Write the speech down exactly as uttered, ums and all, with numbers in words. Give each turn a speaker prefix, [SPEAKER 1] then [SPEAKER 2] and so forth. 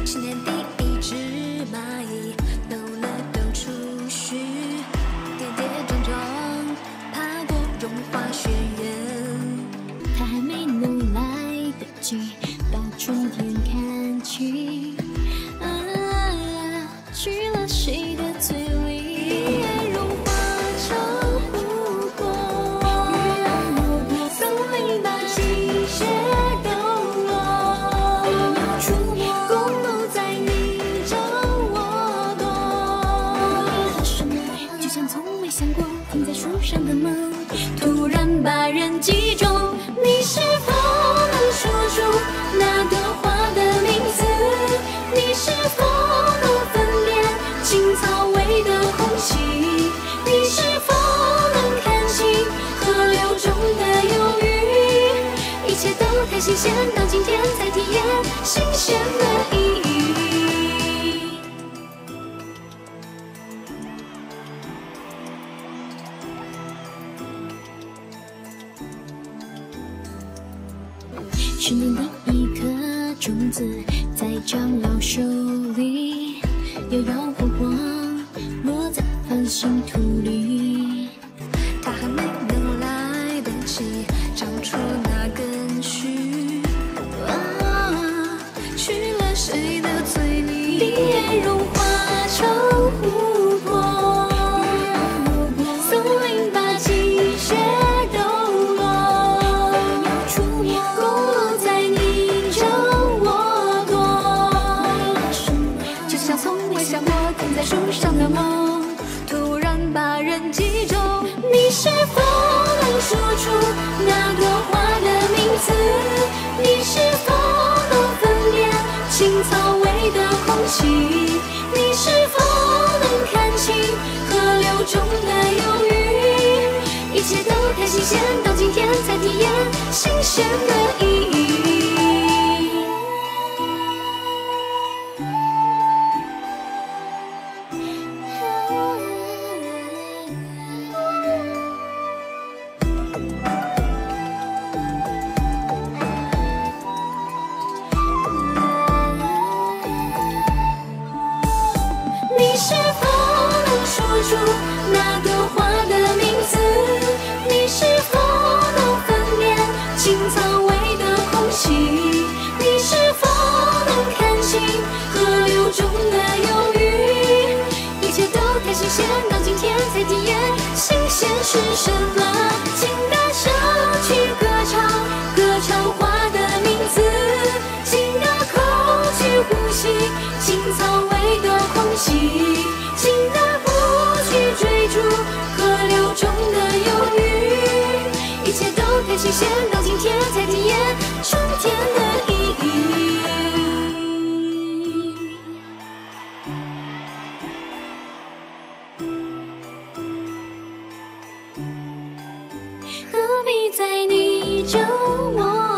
[SPEAKER 1] 十年第一只蚂蚁，抖了抖触须，跌跌撞撞爬过融化雪原。
[SPEAKER 2] 它还没能来得及到春天看齐，啊，去了谁的嘴里？
[SPEAKER 1] 冰叶融化成湖泊，森林把积雪抖落，公路在你着我躲。
[SPEAKER 2] 和什么？就像从未想过停在树上的梦，突然把人击中。
[SPEAKER 1] 你是否能说出那朵花的名字？你是否能分辨青草味的空气？你是否能看清河流中的忧郁？一切都太新鲜，到今天才体验新鲜的意义。
[SPEAKER 2] 十年第一颗种子在长老手里，摇摇晃晃落在繁星土里。
[SPEAKER 1] 它还没能来得及长出那根须，啊，去了谁的嘴里？冰叶融化成湖泊，森林把积雪抖落，公路在你着我躲。就像从未想过停在树上的梦，突然把人击中。你是否能说出那朵花的名字？你是否能分辨青草味的空气？你是否能看清河流中的忧郁？一切都太新鲜，到今天才体验新鲜的意义。你是否能说出那朵花的名字？你是否能分辨青草味的空气？你是否能看清河流中的忧郁？一切都太新鲜，到今天才体验新鲜是什么？请大声去歌唱，歌唱花的名字，请大口去呼吸青草味的空气。请大步去追逐河流中的忧郁，一切都太新鲜，到今天才体验春天的意义。何必在你着我